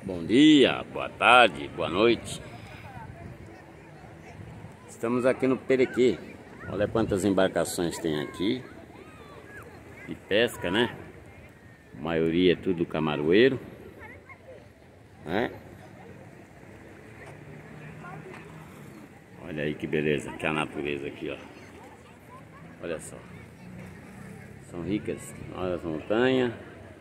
Bom dia, boa tarde, boa noite. Estamos aqui no Perequê. Olha quantas embarcações tem aqui de pesca, né? A maioria é tudo camaroeiro, né? Olha aí que beleza, que a natureza aqui, ó. Olha só. São ricas. Olha as montanhas.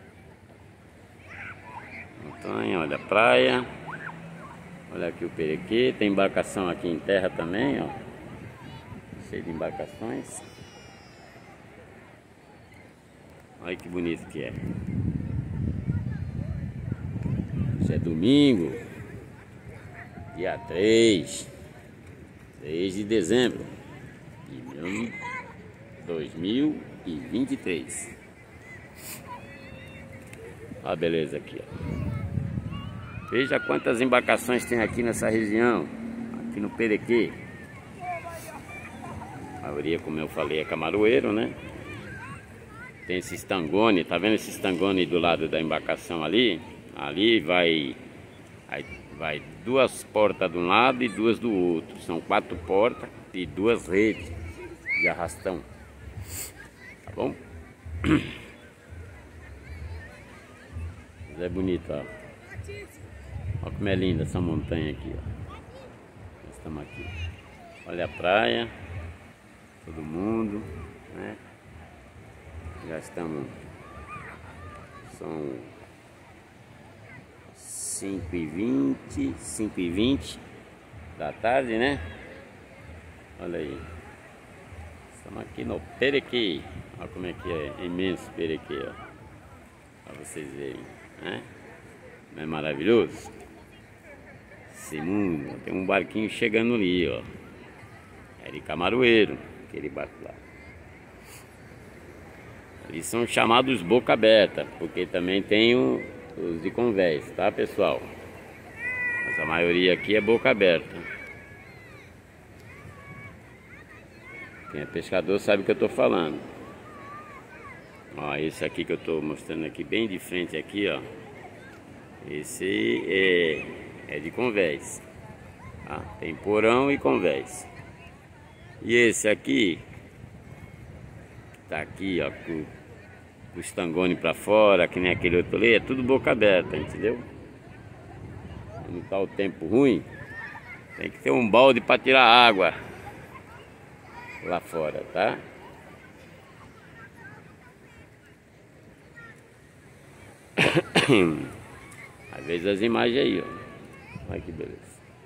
Olha a praia. Olha aqui o Perequê. Tem embarcação aqui em terra também, ó. Cheio de embarcações. Olha que bonito que é. Hoje é domingo, dia 3 de dezembro de 2023. Olha a beleza aqui, ó. Veja quantas embarcações tem aqui nessa região, aqui no Perequê. A maioria, como eu falei, é camaroeiro, né? Tem esse estangone, tá vendo esse estangone do lado da embarcação ali? Ali vai duas portas de um lado e duas do outro. São 4 portas e 2 redes de arrastão. Tá bom? Mas é bonito, ó. Olha como é linda essa montanha aqui, ó. Nós estamos aqui. Olha a praia. Todo mundo, né? Já estamos. São 5h20 da tarde, né? Olha aí. Estamos aqui no Perequê. Olha como é que é imenso Perequê, ó. Para vocês verem, né? Não é maravilhoso? Esse mundo. Tem um barquinho chegando ali, ó. É de camaroeiro, aquele barco lá. Eles são chamados boca aberta, porque também tem os de convés, tá, pessoal? Mas a maioria aqui é boca aberta. Quem é pescador sabe o que eu tô falando. Ó, esse aqui que eu tô mostrando aqui, bem de frente aqui, ó. Esse é de convés. Tá? Tem porão e convés. E esse aqui, que tá aqui, ó, com o estangone pra fora, que nem aquele outro ali, é tudo boca aberta, entendeu? Quando tá o tempo ruim, tem que ter um balde para tirar água lá fora, tá? Às vezes as imagens aí, ó. Olha que beleza.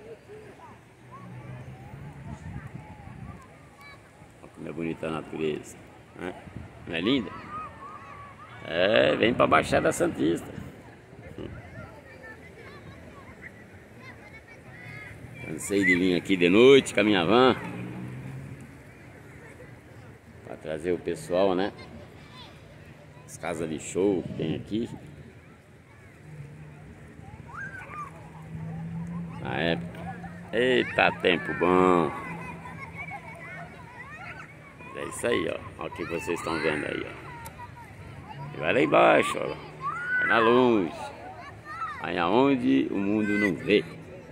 Olha como é bonita a natureza, né? Não é linda? É, vem pra Baixada Santista. Cansei de vir aqui de noite com a minha van para trazer o pessoal, né? As casas de show que tem aqui. Na época. Eita, tempo bom. É isso aí, ó. Olha o que vocês estão vendo aí, ó. E vai lá embaixo, ó. Vai na luz. Vai aonde o mundo não vê.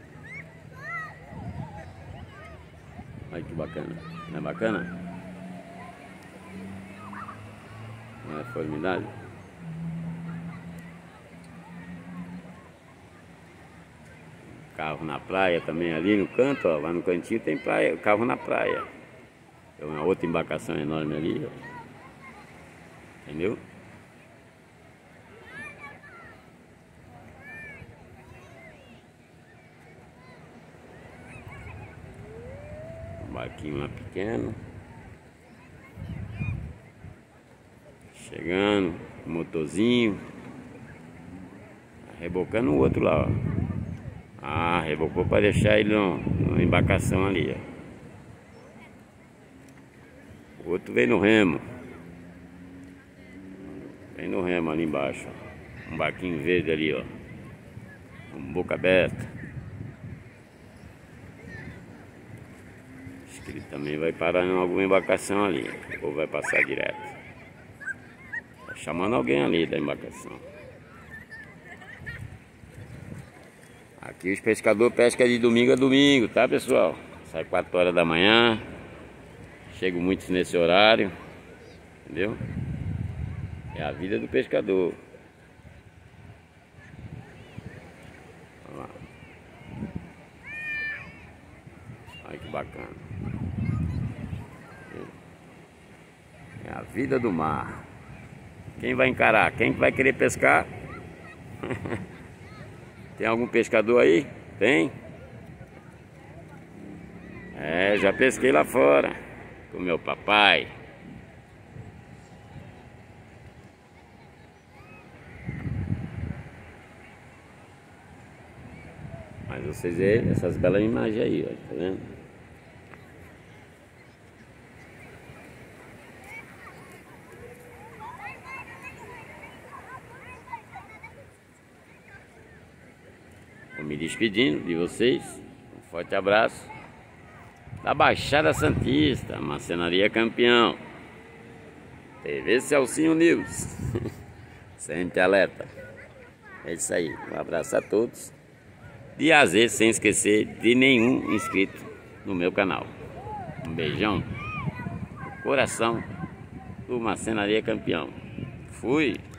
Olha que bacana. Não é bacana? Não é formidável? Carro na praia também ali no canto, ó. Lá no cantinho tem praia, carro na praia. Tem uma outra embarcação enorme ali, ó. Entendeu? Um barquinho lá pequeno. Chegando, motorzinho. Rebocando o outro lá, ó. Ah, rebocou para deixar ele numa embarcação ali, ó. O outro veio no remo. Vem no remo ali embaixo, ó. Um barquinho verde ali, ó. Com boca aberta. Acho que ele também vai parar em alguma embarcação ali. Ou vai passar direto. Tá chamando alguém ali da embarcação. Aqui os pescadores pescam de domingo a domingo, tá, pessoal? Sai 4 horas da manhã. Chegam muitos nesse horário. Entendeu? É a vida do pescador. Olha lá. Olha que bacana. É a vida do mar. Quem vai encarar? Quem vai querer pescar? Tem algum pescador aí? Tem? É, já pesquei lá fora com meu papai. Mas vocês veem essas belas imagens aí, ó, tá vendo? Vou me despedindo de vocês. Um forte abraço. Da Baixada Santista, Marcenaria Campeão. TV Celcinho News. Sempre alerta. É isso aí. Um abraço a todos. De A a Z, sem esquecer de nenhum inscrito no meu canal. Um beijão no coração do Marcenaria Campeão. Fui!